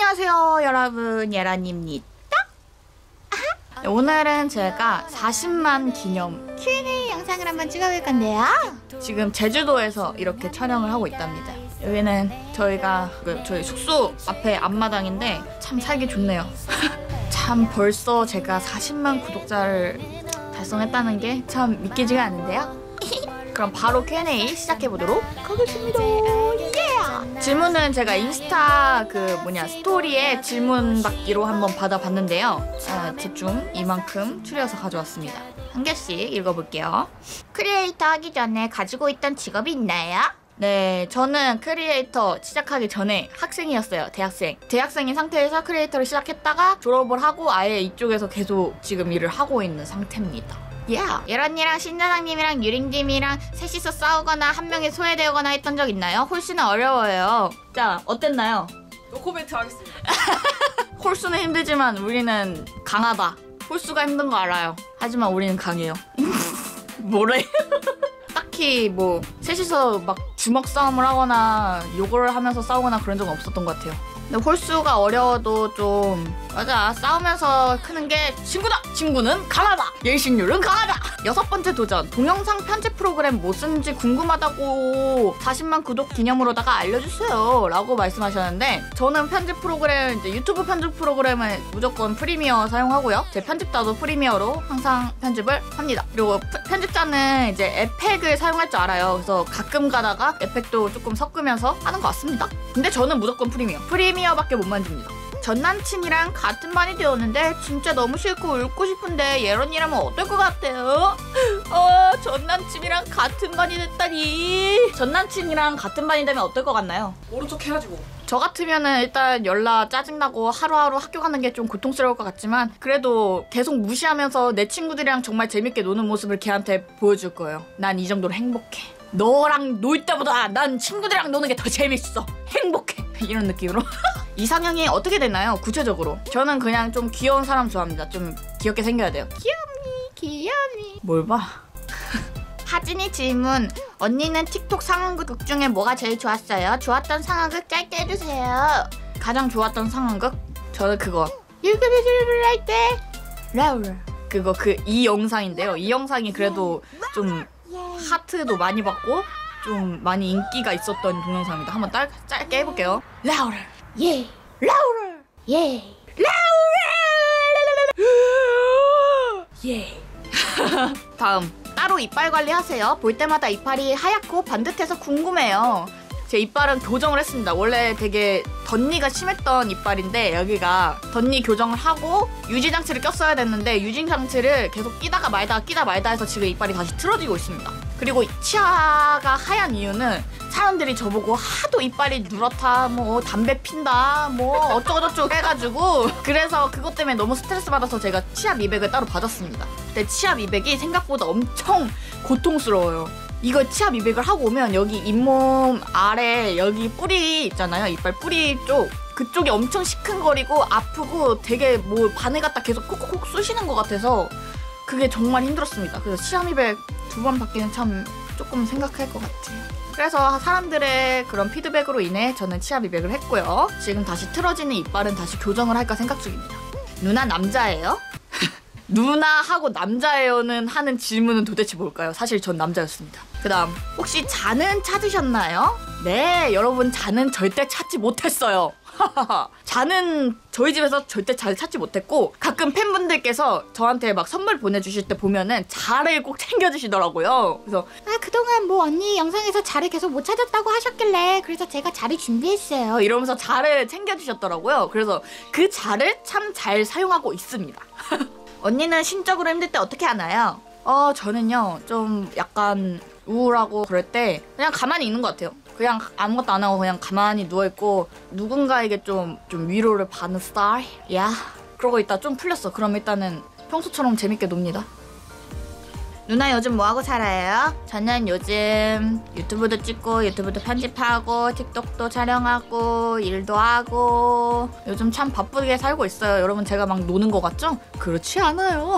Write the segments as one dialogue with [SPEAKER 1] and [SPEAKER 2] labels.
[SPEAKER 1] 안녕하세요 여러분, 예란입니다. 오늘은 제가 40만 기념 Q&A 영상을 한번 찍어볼 건데요. 지금 제주도에서 이렇게 촬영을 하고 있답니다. 여기는 저희가 저희 숙소 앞에 앞마당인데 참 살기 좋네요. 참 벌써 제가 40만 구독자를 달성했다는 게 참 믿기지가 않는데요. 그럼 바로 Q&A 시작해보도록 하겠습니다. 질문은 제가 인스타 스토리에 질문 받기로 한번 받아봤는데요. 대충 이만큼 추려서 가져왔습니다. 한 개씩 읽어볼게요. 크리에이터 하기 전에 가지고 있던 직업이 있나요? 네, 저는 크리에이터 시작하기 전에 학생이었어요. 대학생인 상태에서 크리에이터를 시작했다가 졸업을 하고 아예 이쪽에서 계속 지금 일을 하고 있는 상태입니다. 예란이랑 신사장님이랑 유링님이랑 셋이서 싸우거나 한 명이 소외되거나 했던 적 있나요? 홀수는 어려워요. 자, 어땠나요?
[SPEAKER 2] 노코멘트 하겠습니다.
[SPEAKER 1] 홀수는 힘들지만 우리는 강하다. 홀수가 힘든 거 알아요. 하지만 우리는 강해요. 뭐래? 딱히 뭐 셋이서 막 주먹 싸움을 하거나 욕을 하면서 싸우거나 그런 적은 없었던 것 같아요. 근데 홀수가 어려워도 좀 맞아, 싸우면서 크는 게 친구다! 친구는 강하다! 열심률은 강하다! 6번째 도전, 동영상 편집 프로그램 뭐 쓰는지 궁금하다고 40만 구독 기념으로다가 알려주세요 라고 말씀하셨는데, 저는 편집 프로그램, 이제 유튜브 편집 프로그램은 무조건 프리미어 사용하고요. 제 편집자도 프리미어로 항상 편집을 합니다. 그리고 편집자는 이제 에펙을 사용할 줄 알아요. 그래서 가끔 가다가 에펙도 조금 섞으면서 하는 것 같습니다. 근데 저는 무조건 프리미어밖에 못 만집니다. 전 남친이랑 같은 반이 되었는데 진짜 너무 싫고 울고 싶은데 예런이라면 어떨 것 같아요? 전 남친이랑 같은 반이 됐다니. 전 남친이랑 같은 반이 되면 어떨 것 같나요?
[SPEAKER 2] 모른 척 해야지 뭐.
[SPEAKER 1] 저 같으면은 일단 연락 짜증나고 하루하루 학교 가는 게 좀 고통스러울 것 같지만, 그래도 계속 무시하면서 내 친구들이랑 정말 재밌게 노는 모습을 걔한테 보여줄 거예요. 난 이 정도로 행복해. 너랑 놀 때보다 난 친구들이랑 노는 게 더 재밌어. 행복해. 이런 느낌으로. 이상형이 어떻게 되나요? 구체적으로. 저는 그냥 좀 귀여운 사람 좋아합니다. 좀 귀엽게 생겨야 돼요. 귀염이. 뭘 봐? 하진이 질문. 언니는 틱톡 상황극 중에 뭐가 제일 좋았어요? 좋았던 상황극 짧게 해주세요. 가장 좋았던 상황극? 저는 그거. 유급이를 할 때 라울. 이 영상인데요. 이 영상이 그래도 좀 하트도 많이 받고 좀 많이 인기가 있었던 동영상입니다. 한번 짧게 해볼게요. 라울. 예. 라울. 예. 라울. 예. 다음. 따로 이빨 관리하세요? 볼 때마다 이빨이 하얗고 반듯해서 궁금해요. 제 이빨은 교정을 했습니다. 원래 되게 덧니가 심했던 이빨인데 여기가 덧니 교정을 하고 유지장치를 꼈어야 됐는데 유지장치를 계속 끼다 말다 해서 지금 이빨이 다시 틀어지고 있습니다. 그리고 치아가 하얀 이유는 사람들이 저보고 하도 이빨이 누렇다, 뭐 담배 핀다, 뭐 어쩌고저쩌고 해가지고, 그래서 그것 때문에 너무 스트레스 받아서 제가 치아 미백을 따로 받았습니다. 근데 치아 미백이 생각보다 엄청 고통스러워요. 이거 치아 미백을 하고 오면 여기 잇몸 아래 여기 뿌리 있잖아요. 이빨 뿌리 쪽. 그쪽이 엄청 시큰거리고 아프고 되게 뭐 바늘 갖다 계속 콕콕콕 쑤시는 것 같아서 그게 정말 힘들었습니다. 그래서 치아 미백 2번 받기는 참 조금 생각할 것 같아요. 그래서 사람들의 그런 피드백으로 인해 저는 치아 미백을 했고요. 지금 다시 틀어지는 이빨은 다시 교정을 할까 생각 중입니다. 누나 남자예요? 누나하고 남자예요는 하는 질문은 도대체 뭘까요? 사실 전 남자였습니다. 그 다음, 혹시 잔은 찾으셨나요? 네, 여러분, 잔은 절대 찾지 못했어요. 잔은 저희 집에서 절대 잘 찾지 못했고, 가끔 팬분들께서 저한테 막 선물 보내주실 때 보면은 자를 꼭 챙겨주시더라고요. 그래서 그동안 뭐 언니 영상에서 자를 계속 못 찾았다고 하셨길래 그래서 제가 자를 준비했어요 이러면서 자를 챙겨주셨더라고요. 그래서 그 자를 참 잘 사용하고 있습니다. 언니는 심적으로 힘들 때 어떻게 하나요? 저는요 좀 약간 우울하고 그럴 때 그냥 가만히 있는 것 같아요. 그냥 아무것도 안 하고 그냥 가만히 누워있고 누군가에게 좀 위로를 받는 스타일? 그러고 있다 좀 풀렸어. 그럼 일단은 평소처럼 재밌게 놉니다. 누나 요즘 뭐하고 살아요? 저는 요즘 유튜브도 찍고 유튜브도 편집하고 틱톡도 촬영하고 일도 하고 요즘 참 바쁘게 살고 있어요. 여러분 제가 막 노는 것 같죠? 그렇지 않아요.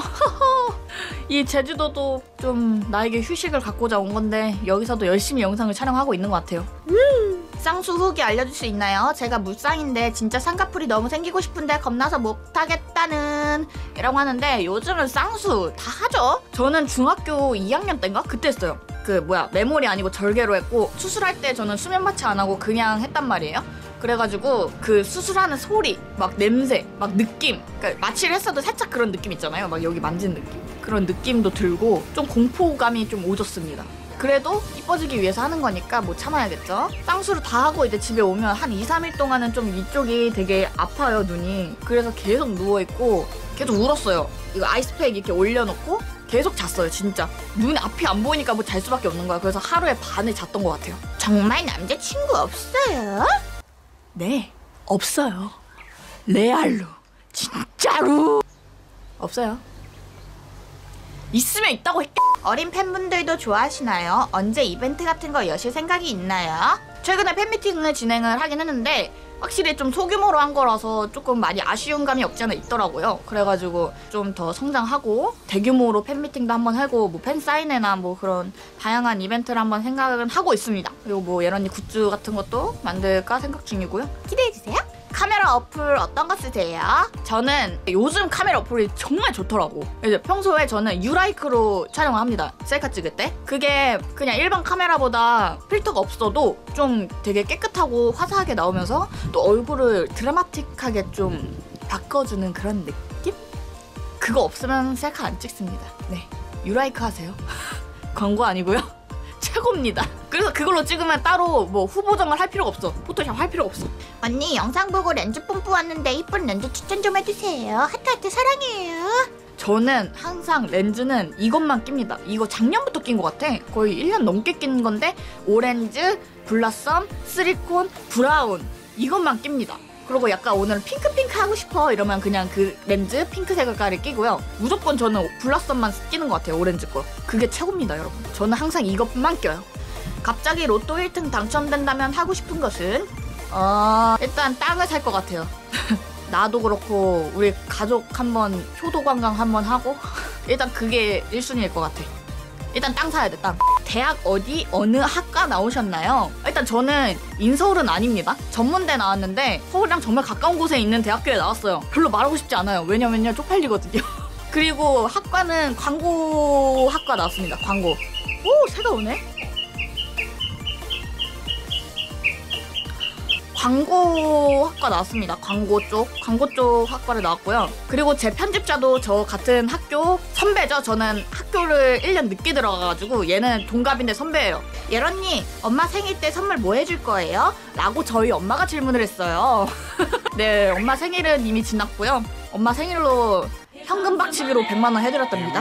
[SPEAKER 1] 이 제주도도 좀 나에게 휴식을 갖고자 온 건데 여기서도 열심히 영상을 촬영하고 있는 것 같아요. 쌍수 후기 알려줄 수 있나요? 제가 물쌍인데 진짜 쌍꺼풀이 너무 생기고 싶은데 겁나서 못하겠다는 이라고 하는데 요즘은 쌍수 다 하죠? 저는 중학교 2학년 때인가? 그때 했어요. 메모리 아니고 절개로 했고 수술할 때 저는 수면 마취 안 하고 그냥 했단 말이에요. 그래가지고 그 수술하는 소리, 막 냄새, 막 느낌, 그러니까 마취를 했어도 살짝 그런 느낌 있잖아요. 막 여기 만지는 느낌? 그런 느낌도 들고 좀 공포감이 좀 오졌습니다. 그래도 이뻐지기 위해서 하는 거니까 뭐 참아야겠죠. 쌍수를 다 하고 이제 집에 오면 한 2, 3일 동안은 좀 이쪽이 되게 아파요, 눈이. 그래서 계속 누워있고 계속 울었어요. 이거 아이스팩 이렇게 올려놓고 계속 잤어요, 진짜. 눈 앞이 안 보이니까 뭐 잘 수밖에 없는 거야. 그래서 하루에 반을 잤던 것 같아요. 정말 남자친구 없어요? 네, 없어요. 레알로, 진짜로 없어요. 있으면 있다고 했. 어린 팬분들도 좋아하시나요? 언제 이벤트 같은 거 여실 생각이 있나요? 최근에 팬미팅을 진행을 하긴 했는데 확실히 좀 소규모로 한 거라서 조금 많이 아쉬운 감이 없지 않아 있더라고요. 그래가지고 좀 더 성장하고 대규모로 팬미팅도 한번 하고 뭐 팬사인회나 뭐 그런 다양한 이벤트를 한번 생각은 하고 있습니다. 그리고 뭐 예런이 굿즈 같은 것도 만들까 생각 중이고요. 기대해주세요. 카메라 어플 어떤 거 쓰세요? 저는 요즘 카메라 어플이 정말 좋더라고. 이제 평소에 저는 유라이크로 촬영을 합니다. 셀카 찍을 때. 그게 그냥 일반 카메라보다 필터가 없어도 좀 되게 깨끗하고 화사하게 나오면서 또 얼굴을 드라마틱하게 좀 바꿔주는 그런 느낌? 그거 없으면 셀카 안 찍습니다. 네, 유라이크 하세요. 광고 아니고요. 최고입니다. 그래서 그걸로 찍으면 따로 뭐 후보정을 할 필요가 없어. 포토샵 할 필요가 없어. 언니 영상 보고 렌즈 뽐뿌 왔는데 이쁜 렌즈 추천 좀 해주세요. 하트하트 사랑해요. 저는 항상 렌즈는 이것만 낍니다. 이거 작년부터 낀 것 같아. 거의 1년 넘게 낀 건데 오렌즈, 블라썸, 시리콘, 브라운 이것만 낍니다. 그리고 약간 오늘 핑크핑크 하고 싶어 이러면 그냥 그 렌즈 핑크 색깔을 끼고요. 무조건 저는 블라썸만 끼는 것 같아요. 오렌지 거. 그게 최고입니다, 여러분. 저는 항상 이것만 껴요. 갑자기 로또 1등 당첨된다면 하고 싶은 것은? 일단 땅을 살 것 같아요. 나도 그렇고 우리 가족 한번 효도 관광 한번 하고 일단 그게 1순위일 것 같아. 일단 땅 사야 돼, 땅. 대학 어느 학과 나오셨나요? 일단 저는 인서울은 아닙니다. 전문대 나왔는데 서울이랑 정말 가까운 곳에 있는 대학교에 나왔어요. 별로 말하고 싶지 않아요. 왜냐면요, 쪽팔리거든요. 그리고 학과는 광고학과 나왔습니다. 광고. 오, 새가 오네? 광고학과 나왔습니다. 광고 쪽 학과를 나왔고요. 그리고 제 편집자도 저 같은 학교 선배죠. 저는 학교를 1년 늦게 들어가가지고 얘는 동갑인데 선배예요. 예런니, 엄마 생일 때 선물 뭐 해줄 거예요? 라고 저희 엄마가 질문을 했어요. 네, 엄마 생일은 이미 지났고요. 엄마 생일로 현금 박치기로 100만 원 해드렸답니다.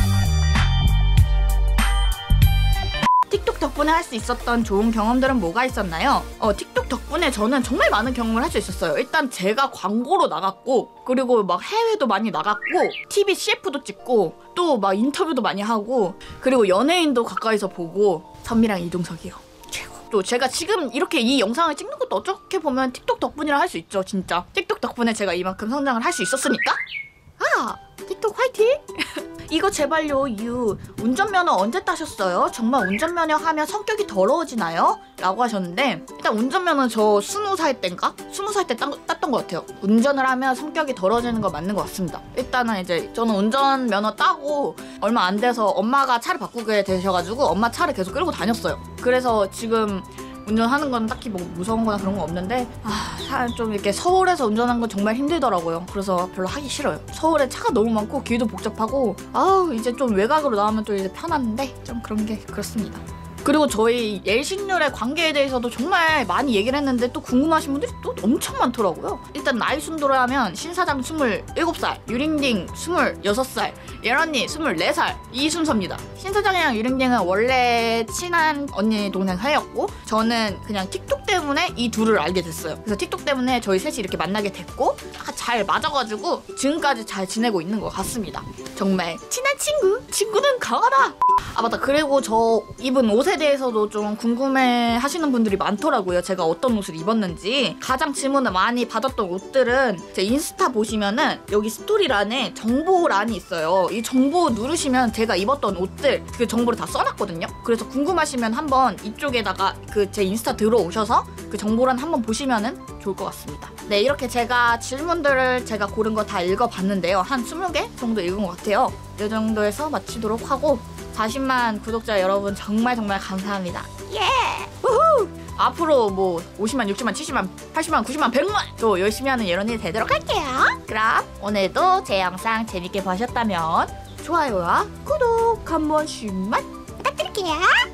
[SPEAKER 1] 틱톡 덕분에 할 수 있었던 좋은 경험들은 뭐가 있었나요? 틱톡 덕분에 저는 정말 많은 경험을 할 수 있었어요. 일단 제가 광고로 나갔고, 그리고 막 해외도 많이 나갔고, TV CF도 찍고, 또 막 인터뷰도 많이 하고, 그리고 연예인도 가까이서 보고, 선미랑 이동석이요. 최고. 또 제가 지금 이렇게 이 영상을 찍는 것도 어떻게 보면 틱톡 덕분이라 할 수 있죠, 진짜. 틱톡 덕분에 제가 이만큼 성장을 할 수 있었으니까? 틱톡 화이팅! 이거 제발요, 운전면허 언제 따셨어요? 정말 운전면허 하면 성격이 더러워지나요? 라고 하셨는데, 일단 운전면허는 저 20살 때인가? 20살 때 땄던 것 같아요. 운전을 하면 성격이 더러워지는 거 맞는 것 같습니다. 일단은 이제 저는 운전면허 따고 얼마 안 돼서 엄마가 차를 바꾸게 되셔가지고 엄마 차를 계속 끌고 다녔어요. 그래서 지금 운전하는 건 딱히 뭐 무서운 거나 그런 거 없는데 좀 이렇게 서울에서 운전하는 건 정말 힘들더라고요. 그래서 별로 하기 싫어요. 서울에 차가 너무 많고 길도 복잡하고 이제 좀 외곽으로 나오면 또 이제 편한데 좀 그런 게 그렇습니다. 그리고 저희 예식률의 관계에 대해서도 정말 많이 얘기를 했는데 또 궁금하신 분들이 또 엄청 많더라고요. 일단 나이 순도로 하면 신사장 27살, 유링딩 26살, 예런니 24살 이 순서입니다. 신사장이랑 유링딩은 원래 친한 언니 동생 사이였고 저는 그냥 틱톡 때문에 이 둘을 알게 됐어요. 그래서 틱톡 때문에 저희 셋이 이렇게 만나게 됐고 잘 맞아가지고 지금까지 잘 지내고 있는 것 같습니다. 정말 친한 친구는 강하다. 맞다. 그리고 저 입은 옷에 대해서도 좀 궁금해 하시는 분들이 많더라고요. 제가 어떤 옷을 입었는지. 가장 질문을 많이 받았던 옷들은 제 인스타 보시면은 여기 스토리란에 정보란이 있어요. 이 정보 누르시면 제가 입었던 옷들 그 정보를 다 써놨거든요. 그래서 궁금하시면 한번 이쪽에다가 그 제 인스타 들어오셔서 그 정보란 한번 보시면은 좋을 것 같습니다. 네, 이렇게 제가 질문들을 제가 고른 거 다 읽어봤는데요. 한 20개 정도 읽은 것 같아요. 이 정도에서 마치도록 하고 40만 구독자 여러분 정말 감사합니다. 예! 우후! 앞으로 뭐 50만, 60만, 70만, 80만, 90만, 100만 또 열심히 하는 예런이 되도록 할게요. 그럼 오늘도 제 영상 재밌게 보셨다면 좋아요와 구독 한 번씩만 부탁드릴게요.